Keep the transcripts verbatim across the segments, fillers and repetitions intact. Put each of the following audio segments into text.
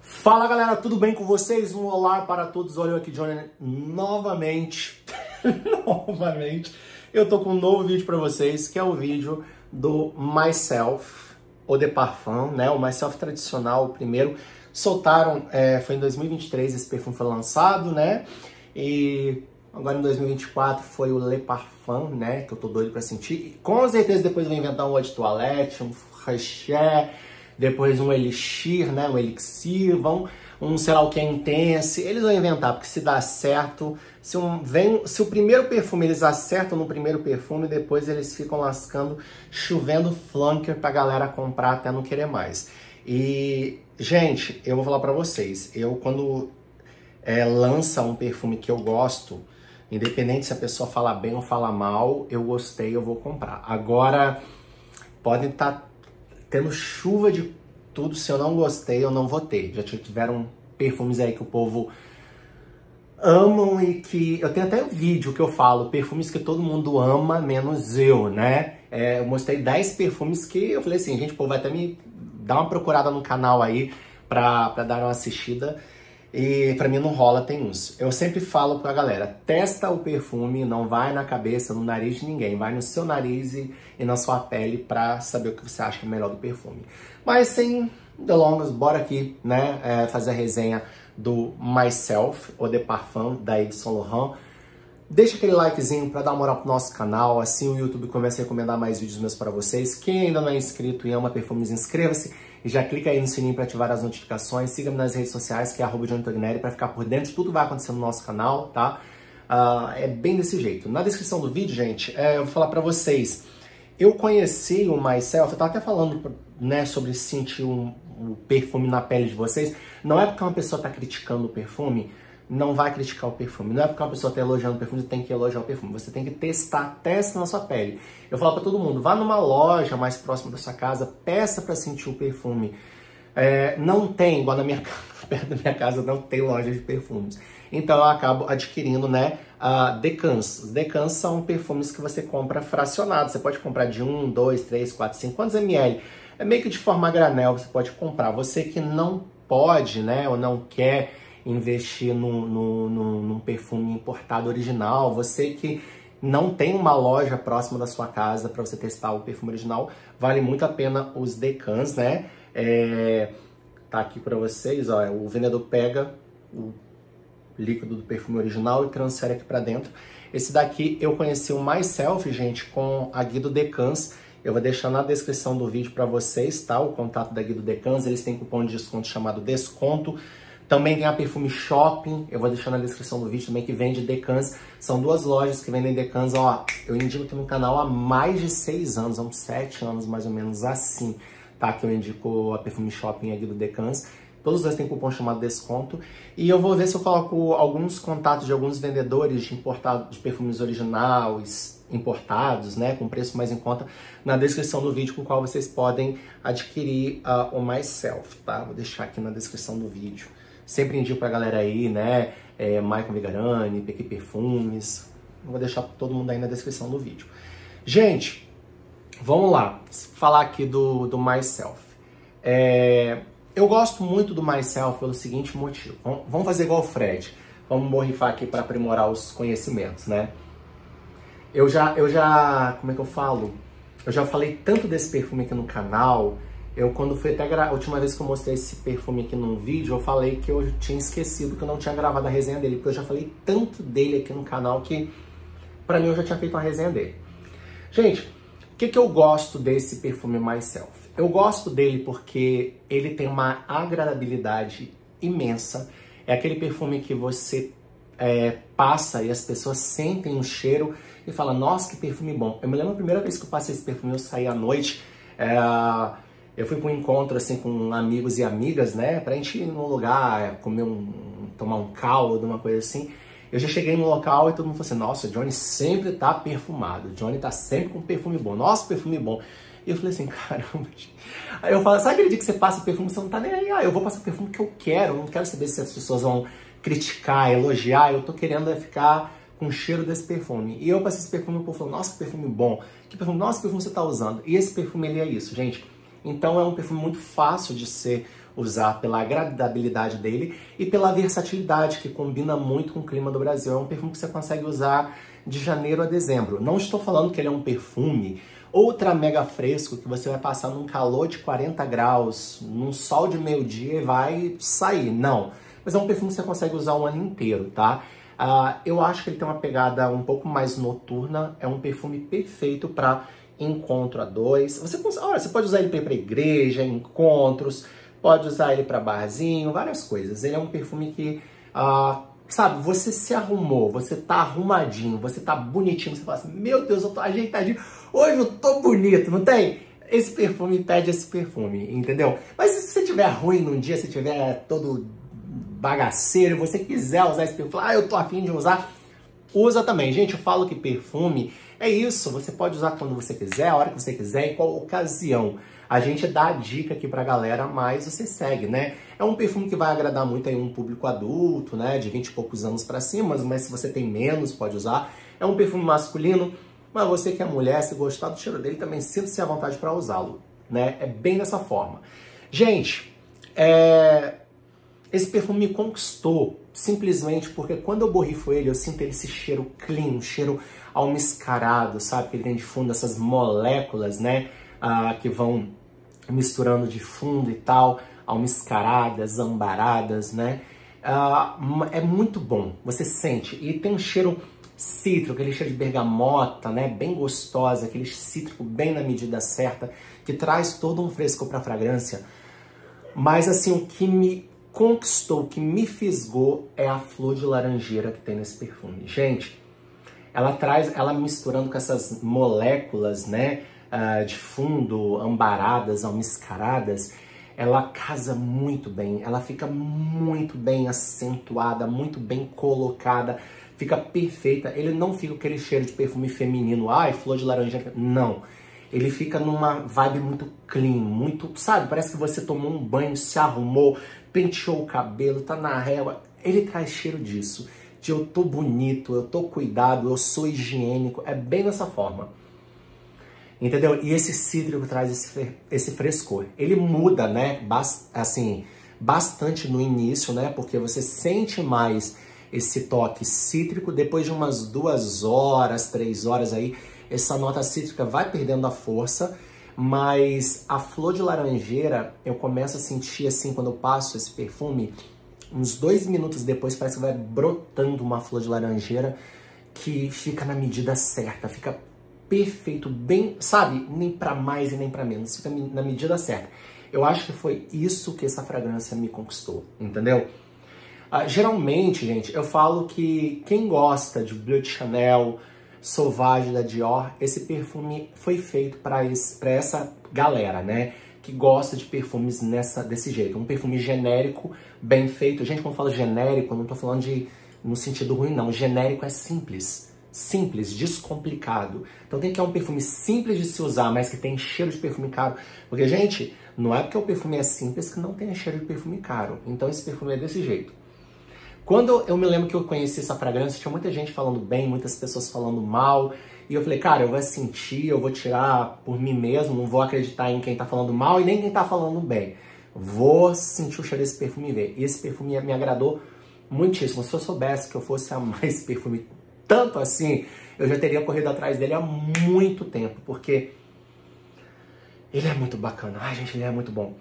Fala galera, tudo bem com vocês? Um olá para todos, olha eu aqui, Johnny, novamente, novamente, eu tô com um novo vídeo para vocês, que é o vídeo do Myself, Eau de Parfum, né, o Myself tradicional, o primeiro, soltaram, é, foi em dois mil e vinte e três, esse perfume foi lançado, né, e agora em dois mil e vinte e quatro foi o Le Parfum, né, que eu tô doido para sentir, e com certeza depois eu vou inventar um eau de toilette, um Fraiche, depois um elixir, né, um elixir, vão um sei lá o que é intense, eles vão inventar, porque se dá certo, se, um, vem, se o primeiro perfume eles acertam no primeiro perfume, depois eles ficam lascando, chovendo flanker pra galera comprar até não querer mais. E, gente, eu vou falar pra vocês, eu quando é, lança um perfume que eu gosto, independente se a pessoa fala bem ou fala mal, eu gostei, eu vou comprar. Agora, podem estar tendo chuva de tudo, se eu não gostei, eu não vou ter. Já tiveram perfumes aí que o povo amam e que... Eu tenho até um vídeo que eu falo, perfumes que todo mundo ama, menos eu, né? É, eu mostrei dez perfumes que eu falei assim, gente, o povo vai até me dar uma procurada no canal aí pra, pra dar uma assistida. E pra mim não rola, tem uns. Eu sempre falo pra galera, testa o perfume, não vai na cabeça, no nariz de ninguém. Vai no seu nariz e, e na sua pele pra saber o que você acha que é melhor do perfume. Mas sem delongas, bora aqui, né, é, fazer a resenha do Myself, Eau de Parfum, da Yves Saint Laurent. Deixa aquele likezinho pra dar uma moral pro nosso canal, assim o YouTube começa a recomendar mais vídeos meus pra vocês. Quem ainda não é inscrito e ama perfumes, inscreva-se e já clica aí no sininho pra ativar as notificações. Siga-me nas redes sociais, que é arroba Johnny Togneri, pra ficar por dentro de tudo que vai acontecer no nosso canal, tá? Uh, é bem desse jeito. Na descrição do vídeo, gente, é, eu vou falar pra vocês. Eu conheci o Myself, eu tava até falando, né, sobre sentir um, um perfume na pele de vocês. Não é porque uma pessoa tá criticando o perfume, não vai criticar o perfume. Não é porque uma pessoa está elogiando o perfume, você tem que elogiar o perfume. Você tem que testar, testa na sua pele. Eu falo para todo mundo, vá numa loja mais próxima da sua casa, peça para sentir o perfume. É, não tem, igual na minha casa, perto da minha casa não tem loja de perfumes. Então eu acabo adquirindo, né, uh, decans. Os decans são perfumes que você compra fracionados. Você pode comprar de um, dois, três, quatro, cinco, quantos ml? É meio que de forma granel, você pode comprar. Você que não pode, né, ou não quer investir num, num, num, num perfume importado original, você que não tem uma loja próxima da sua casa para você testar o perfume original, vale muito a pena os decans, né? É, tá aqui para vocês, ó, o vendedor pega o líquido do perfume original e transfere aqui para dentro. Esse daqui eu conheci o Myself, gente, com a Guido Decans. Eu vou deixar na descrição do vídeo para vocês, tá? O contato da Guido Decans, eles têm cupom de desconto chamado Desconto. Também tem a Perfume Shopping, eu vou deixar na descrição do vídeo também, que vende decans. São duas lojas que vendem decans, ó, eu indico aqui no canal há mais de seis anos, há uns sete anos mais ou menos assim, tá? Que eu indico a Perfume Shopping e a Guido Decans. Todos dois têm cupom chamado Desconto. E eu vou ver se eu coloco alguns contatos de alguns vendedores de, importado, de perfumes originais, importados, né, com preço mais em conta, na descrição do vídeo, com o qual vocês podem adquirir uh, o Myself, tá? Vou deixar aqui na descrição do vídeo. Sempre indico pra galera aí, né, é, Maicon Vigarani, P Q Perfumes, vou deixar todo mundo aí na descrição do vídeo. Gente, vamos lá, falar aqui do, do Myself. É, eu gosto muito do Myself pelo seguinte motivo, vamos fazer igual o Fred, vamos borrifar aqui para aprimorar os conhecimentos, né? Eu já, eu já, como é que eu falo? Eu já falei tanto desse perfume aqui no canal. Eu, quando foi até a última vez que eu mostrei esse perfume aqui num vídeo, eu falei que eu tinha esquecido que eu não tinha gravado a resenha dele, porque eu já falei tanto dele aqui no canal que, pra mim, eu já tinha feito uma resenha dele. Gente, o que, que eu gosto desse perfume Myself? Eu gosto dele porque ele tem uma agradabilidade imensa. É aquele perfume que você é, passa e as pessoas sentem o cheiro e falam, nossa, que perfume bom. Eu me lembro a primeira vez que eu passei esse perfume, eu saí à noite, é, eu fui para um encontro assim com amigos e amigas, né, pra gente ir num lugar, comer um, tomar um caldo, uma coisa assim. Eu já cheguei no local e todo mundo falou assim, nossa, o Johnny sempre tá perfumado, o Johnny tá sempre com perfume bom, nossa, perfume bom. E eu falei assim, caramba. Aí eu falo, sabe aquele dia que você passa o perfume, você não tá nem aí, ah, eu vou passar o perfume que eu quero, eu não quero saber se as pessoas vão criticar, elogiar, eu tô querendo ficar com o cheiro desse perfume. E eu passei esse perfume e o povo falou, nossa, que perfume bom, que perfume, nossa, que perfume você tá usando. E esse perfume, ele é isso, gente. Então é um perfume muito fácil de ser usar pela agradabilidade dele e pela versatilidade, que combina muito com o clima do Brasil. É um perfume que você consegue usar de janeiro a dezembro. Não estou falando que ele é um perfume ultra mega fresco, que você vai passar num calor de quarenta graus, num sol de meio-dia e vai sair. Não. Mas é um perfume que você consegue usar o ano inteiro, tá? Uh, eu acho que ele tem uma pegada um pouco mais noturna. É um perfume perfeito para encontro a dois. Você, olha, você pode usar ele para ir pra igreja, encontros, pode usar ele para barzinho, várias coisas. Ele é um perfume que, uh, sabe, você se arrumou, você tá arrumadinho, você tá bonitinho, você fala assim, meu Deus, eu tô ajeitadinho, hoje eu tô bonito, não tem? Esse perfume pede esse perfume, entendeu? Mas se você tiver ruim num dia, se tiver todo bagaceiro, você quiser usar esse perfume, ah, eu tô afim de usar, usa também. Gente, eu falo que perfume é isso, você pode usar quando você quiser, a hora que você quiser, em qual ocasião. A gente dá a dica aqui pra galera, mas você segue, né? É um perfume que vai agradar muito aí um público adulto, né? De vinte e poucos anos pra cima, mas se você tem menos, pode usar. É um perfume masculino, mas você que é mulher, se gostar do cheiro dele, também sinta-se à vontade pra usá-lo, né? É bem dessa forma. Gente, é... esse perfume me conquistou simplesmente porque quando eu borrifo ele, eu sinto ele esse cheiro clean, um cheiro almiscarado, sabe? Que ele tem de fundo essas moléculas, né? Ah, que vão misturando de fundo e tal, almiscaradas, ambaradas, né? Ah, é muito bom, você sente. E tem um cheiro cítrico, aquele cheiro de bergamota, né? Bem gostosa, aquele cítrico bem na medida certa, que traz todo um frescor para a fragrância. Mas assim, o que me conquistou, o que me fisgou é a flor de laranjeira que tem nesse perfume. Gente, ela traz, ela misturando com essas moléculas, né, uh, de fundo, ambaradas, almiscaradas, ela casa muito bem, ela fica muito bem acentuada, muito bem colocada, fica perfeita. Ele não fica com aquele cheiro de perfume feminino, ai, flor de laranjeira, não. Ele fica numa vibe muito clean, muito, sabe, parece que você tomou um banho, se arrumou, penteou o cabelo, tá na régua. Ele traz cheiro disso, de eu tô bonito, eu tô cuidado, eu sou higiênico, é bem dessa forma. Entendeu? E esse cítrico traz esse, esse frescor. Ele muda, né, bas, assim, bastante no início, né, porque você sente mais esse toque cítrico, depois de umas duas horas, três horas aí, essa nota cítrica vai perdendo a força, mas a flor de laranjeira, eu começo a sentir assim, quando eu passo esse perfume, uns dois minutos depois parece que vai brotando uma flor de laranjeira que fica na medida certa, fica perfeito, bem, sabe, nem pra mais e nem pra menos, fica na medida certa. Eu acho que foi isso que essa fragrância me conquistou, entendeu? Uh, geralmente, gente, eu falo que quem gosta de Bleu de Chanel, Sauvage da Dior, esse perfume foi feito para essa galera, né? Que gosta de perfumes nessa, desse jeito. Um perfume genérico, bem feito. Gente, quando eu falo genérico, eu não tô falando de no sentido ruim, não. Genérico é simples. Simples, descomplicado. Então tem que ter um perfume simples de se usar, mas que tem cheiro de perfume caro. Porque, gente, não é porque o perfume é simples que não tem cheiro de perfume caro. Então esse perfume é desse jeito. Quando eu me lembro que eu conheci essa fragrância, tinha muita gente falando bem, muitas pessoas falando mal. E eu falei, cara, eu vou sentir, eu vou tirar por mim mesmo, não vou acreditar em quem tá falando mal e nem quem tá falando bem. Vou sentir o cheiro desse perfume e ver. E esse perfume me agradou muitíssimo. Se eu soubesse que eu fosse amar esse perfume tanto assim, eu já teria corrido atrás dele há muito tempo, porque ele é muito bacana. Ai, gente, ele é muito bom.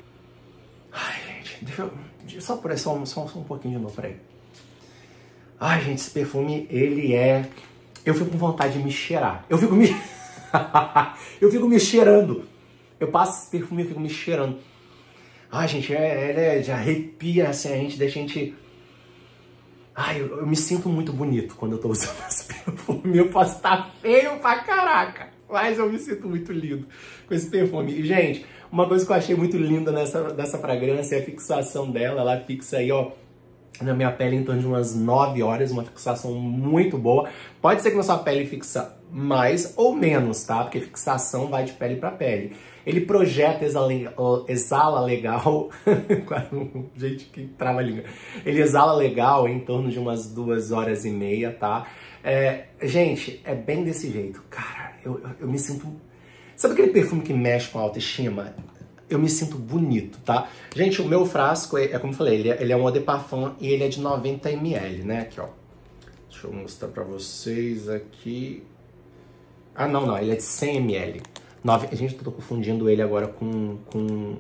Ai, gente, deixa eu... Só por aí, só, só, só um pouquinho de novo, peraí. Ai, gente, esse perfume, ele é... Eu fico com vontade de me cheirar. Eu fico me... eu fico me cheirando. Eu passo esse perfume e fico me cheirando. Ai, gente, é, ele é de arrepia, assim, a gente deixa a gente... Ai, eu, eu me sinto muito bonito quando eu tô usando esse perfume. Eu posso estar feio pra caraca, mas eu me sinto muito lindo com esse perfume. E, gente, uma coisa que eu achei muito linda nessa, nessa fragrância é a fixação dela. Ela fixa aí, ó, na minha pele em torno de umas nove horas, uma fixação muito boa. Pode ser que na sua pele fixa mais ou menos, tá? Porque fixação vai de pele pra pele. Ele projeta, exala, exala legal, gente que trava a língua. Ele exala legal em torno de umas duas horas e meia, tá? É, gente, é bem desse jeito. Cara, eu, eu, eu me sinto... Sabe aquele perfume que mexe com a autoestima? eu me sinto bonito, tá? Gente, o meu frasco, é, é como eu falei, ele é, ele é um eau de parfum e ele é de noventa mililitros, né? Aqui, ó. Deixa eu mostrar pra vocês aqui. Ah, não, não, ele é de cem mililitros. Nove... Gente, eu tô confundindo ele agora com... com...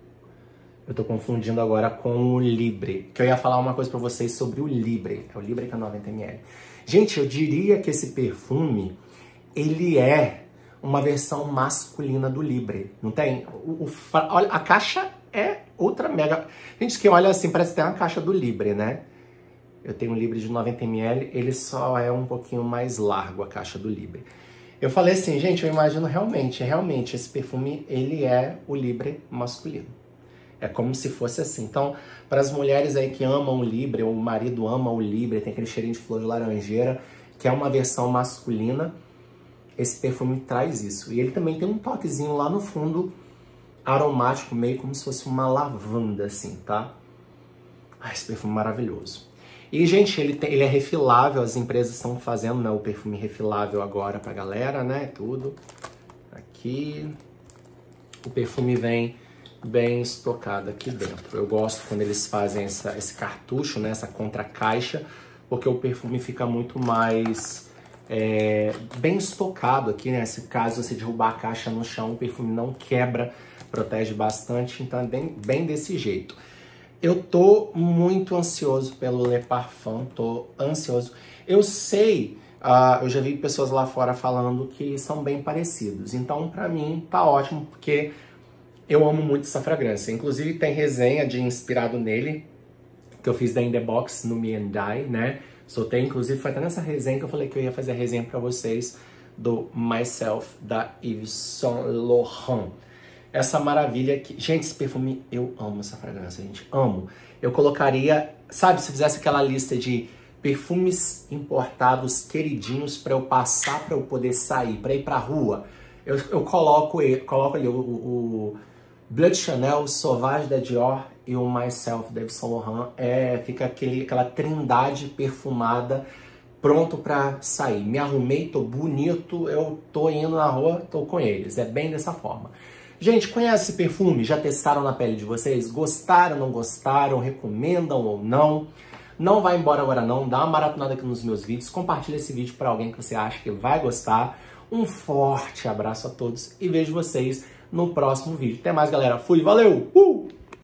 Eu tô confundindo agora com o Libre, que eu ia falar uma coisa pra vocês sobre o Libre. É o Libre que é noventa mililitros. Gente, eu diria que esse perfume, ele é uma versão masculina do Libre, não tem? O, o, olha, a caixa é ultra mega... Gente, que olha assim, parece ter uma caixa do Libre, né? Eu tenho um Libre de noventa mililitros, ele só é um pouquinho mais largo, a caixa do Libre. Eu falei assim, gente, eu imagino realmente, realmente, esse perfume, ele é o Libre masculino. É como se fosse assim. Então, para as mulheres aí que amam o Libre, ou o marido ama o Libre, tem aquele cheirinho de flor de laranjeira, que é uma versão masculina, esse perfume traz isso. E ele também tem um toquezinho lá no fundo, aromático, meio como se fosse uma lavanda, assim, tá? Ah, esse perfume é maravilhoso. E, gente, ele, tem, ele é refilável, as empresas estão fazendo, né, o perfume refilável agora pra galera, né, tudo. Aqui, o perfume vem bem estocado aqui dentro. Eu gosto quando eles fazem essa, esse cartucho, né, essa contracaixa, porque o perfume fica muito mais... É, bem estocado aqui, né? Se caso você derrubar a caixa no chão, o perfume não quebra, protege bastante, então é bem, bem desse jeito. Eu tô muito ansioso pelo Le Parfum, tô ansioso. Eu sei, uh, eu já vi pessoas lá fora falando que são bem parecidos, então pra mim tá ótimo, porque eu amo muito essa fragrância. Inclusive tem resenha de inspirado nele, que eu fiz da In The Box no Me and Die, né? Soltei, inclusive, foi até nessa resenha que eu falei que eu ia fazer a resenha pra vocês do Myself, da Yves Saint Laurent. Essa maravilha aqui. Gente, esse perfume, eu amo essa fragrância, gente. Amo. Eu colocaria, sabe, se fizesse aquela lista de perfumes importados queridinhos pra eu passar, pra eu poder sair, pra ir pra rua, eu, eu coloco, coloco ali o, o, o Blood Chanel, o Sauvage da Dior e o Myself da Yves Saint Laurent. É, fica aquele, aquela trindade perfumada, pronto pra sair. Me arrumei, tô bonito, eu tô indo na rua, tô com eles. É bem dessa forma. Gente, conhece esse perfume? Já testaram na pele de vocês? Gostaram, não gostaram? Recomendam ou não? Não vai embora agora não, dá uma maratonada aqui nos meus vídeos, compartilha esse vídeo para alguém que você acha que vai gostar. Um forte abraço a todos e vejo vocês no próximo vídeo. Até mais, galera. Fui, valeu! Uh!